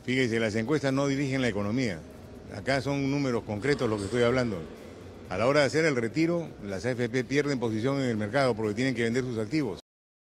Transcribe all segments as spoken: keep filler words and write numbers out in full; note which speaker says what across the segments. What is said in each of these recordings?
Speaker 1: Fíjese, las encuestas no dirigen la economía. Acá son números concretos lo que estoy hablando. A la hora de hacer el retiro, las A F P pierden posición en el mercado porque tienen que vender sus activos.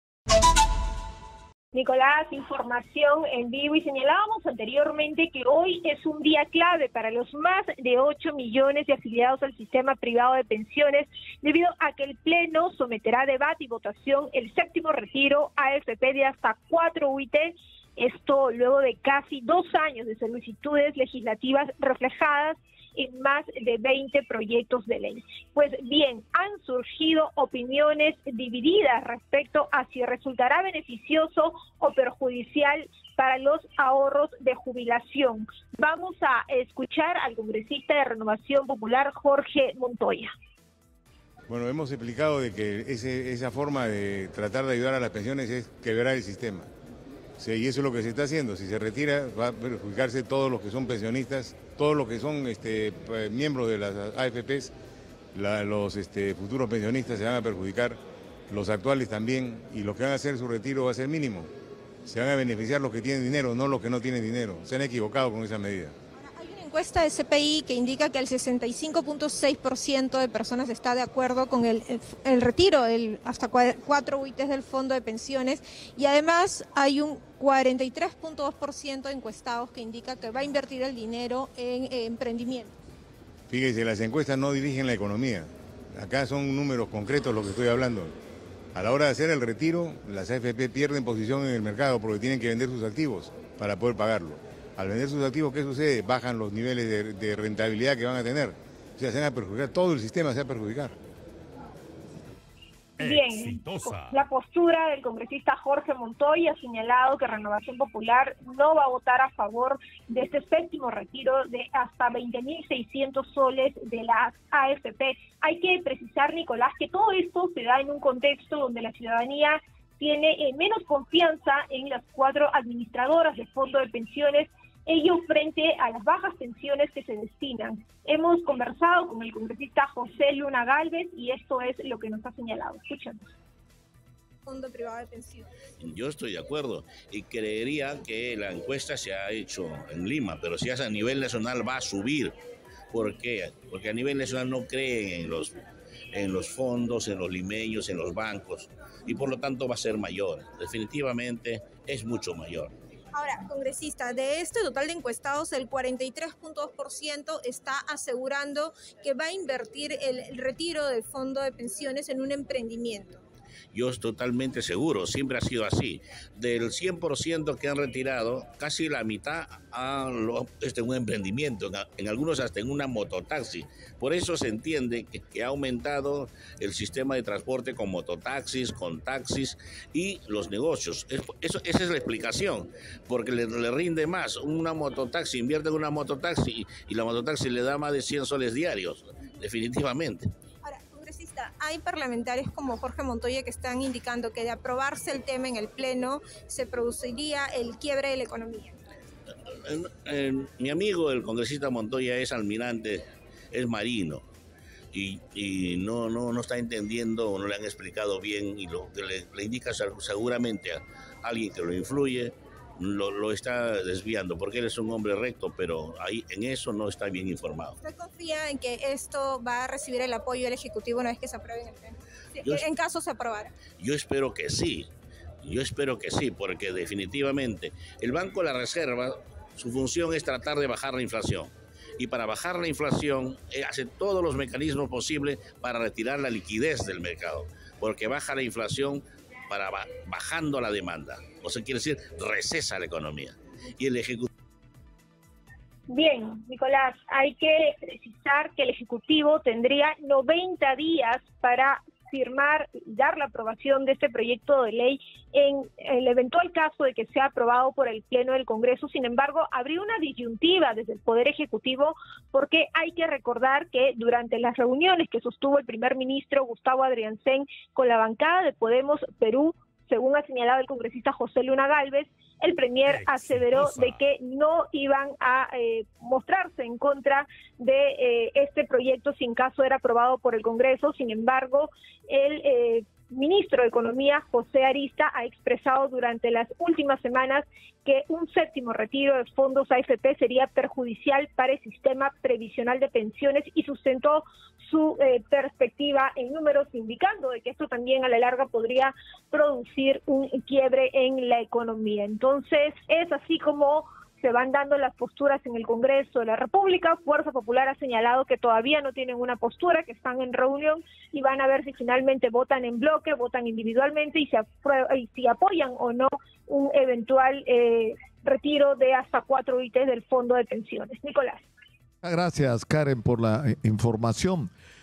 Speaker 2: Nicolás, información en vivo, y señalábamos anteriormente que hoy es un día clave para los más de ocho millones de afiliados al sistema privado de pensiones, debido a que el Pleno someterá a debate y votación el séptimo retiro A F P de hasta cuatro U I T, esto luego de casi dos años de solicitudes legislativas reflejadas en más de veinte proyectos de ley. Pues bien, han surgido opiniones divididas respecto a si resultará beneficioso o perjudicial para los ahorros de jubilación. Vamos a escuchar al congresista de Renovación Popular, Jorge Montoya.
Speaker 1: Bueno, hemos explicado de que ese, esa forma de tratar de ayudar a las pensiones es quebrar el sistema. Sí, y eso es lo que se está haciendo. Si se retira, va a perjudicarse todos los que son pensionistas, todos los que son este, miembros de las A F Pes, la, los este, futuros pensionistas se van a perjudicar, los actuales también, y los que van a hacer su retiro va a ser mínimo. Se van a beneficiar los que tienen dinero, no los que no tienen dinero. Se han equivocado con esa medida.
Speaker 3: Encuesta de C P I que indica que el sesenta y cinco punto seis por ciento de personas está de acuerdo con el, el, el retiro el, hasta cuatro U I Tes del fondo de pensiones, y además hay un cuarenta y tres punto dos por ciento de encuestados que indica que va a invertir el dinero en eh, emprendimiento.
Speaker 1: Fíjese, las encuestas no dirigen la economía. Acá son números concretos lo que estoy hablando. A la hora de hacer el retiro, las A F P pierden posición en el mercado porque tienen que vender sus activos para poder pagarlo. Al vender sus activos, ¿qué sucede? Bajan los niveles de, de rentabilidad que van a tener. O sea, se van a perjudicar, todo el sistema se va a perjudicar.
Speaker 2: Bien,
Speaker 4: Exitosa.
Speaker 2: La postura del congresista Jorge Montoya ha señalado que Renovación Popular no va a votar a favor de este séptimo retiro de hasta veinte mil seiscientos soles de las A F P. Hay que precisar, Nicolás, que todo esto se da en un contexto donde la ciudadanía tiene eh, menos confianza en las cuatro administradoras del fondo de pensiones, ello frente a las bajas pensiones que se destinan. Hemos conversado con el congresista José Luna Gálvez y esto es lo que nos ha señalado. Escuchemos.
Speaker 3: Fondo privado de pensiones.
Speaker 5: Yo estoy de acuerdo y creería que la encuesta se ha hecho en Lima, pero si es a nivel nacional va a subir. ¿Por qué? Porque a nivel nacional no creen en los, en los fondos, en los limeños, en los bancos, y por lo tanto va a ser mayor. Definitivamente es mucho mayor.
Speaker 3: Ahora, congresista, de este total de encuestados, el cuarenta y tres punto dos por ciento está asegurando que va a invertir el retiro del fondo de pensiones en un emprendimiento.
Speaker 5: Yo estoy totalmente seguro, siempre ha sido así. Del cien por ciento que han retirado, casi la mitad han este, un emprendimiento, en algunos hasta en una mototaxi. Por eso se entiende que, que ha aumentado el sistema de transporte con mototaxis, con taxis y los negocios. Eso, esa es la explicación, porque le, le rinde más. Una mototaxi, invierte en una mototaxi y la mototaxi le da más de cien soles diarios, definitivamente.
Speaker 3: Hay parlamentarios como Jorge Montoya que están indicando que de aprobarse el tema en el Pleno se produciría el quiebre de la economía.
Speaker 5: Eh, eh, mi amigo, el congresista Montoya, es almirante, es marino y, y no, no, no está entendiendo o no le han explicado bien, y lo que le, le indica seguramente a alguien que lo influye Lo, lo está desviando, porque él es un hombre recto, pero ahí en eso no está bien informado.
Speaker 3: ¿Usted confía en que esto va a recibir el apoyo del Ejecutivo una vez que se apruebe en el Pleno?
Speaker 5: Yo,
Speaker 3: en caso se aprobara.
Speaker 5: Yo espero que sí, yo espero que sí, porque definitivamente el Banco de la Reserva, su función es tratar de bajar la inflación. Y para bajar la inflación, eh, hace todos los mecanismos posibles para retirar la liquidez del mercado, porque baja la inflación para bajando la demanda. O sea, quiere decir, recesa la economía. Y el Ejecutivo...
Speaker 2: Bien, Nicolás, hay que precisar que el Ejecutivo tendría noventa días para firmar y dar la aprobación de este proyecto de ley en el eventual caso de que sea aprobado por el Pleno del Congreso. Sin embargo, habría una disyuntiva desde el Poder Ejecutivo, porque hay que recordar que durante las reuniones que sostuvo el primer ministro Gustavo Adriancén con la bancada de Podemos Perú, según ha señalado el congresista José Luna Gálvez, el premier Exitosa. aseveró de que no iban a eh, mostrarse en contra de eh, este proyecto si en caso era aprobado por el Congreso. Sin embargo, él eh, ministro de Economía, José Arista, ha expresado durante las últimas semanas que un séptimo retiro de fondos A F P sería perjudicial para el sistema previsional de pensiones y sustentó su eh, perspectiva en números, indicando de que esto también a la larga podría producir un quiebre en la economía. Entonces, es así como se van dando las posturas en el Congreso de la República. Fuerza Popular ha señalado que todavía no tienen una postura, que están en reunión y van a ver si finalmente votan en bloque, votan individualmente y, se aprueba, y si apoyan o no un eventual eh, retiro de hasta cuatro I T del Fondo de Pensiones. Nicolás.
Speaker 4: Gracias, Karen, por la información.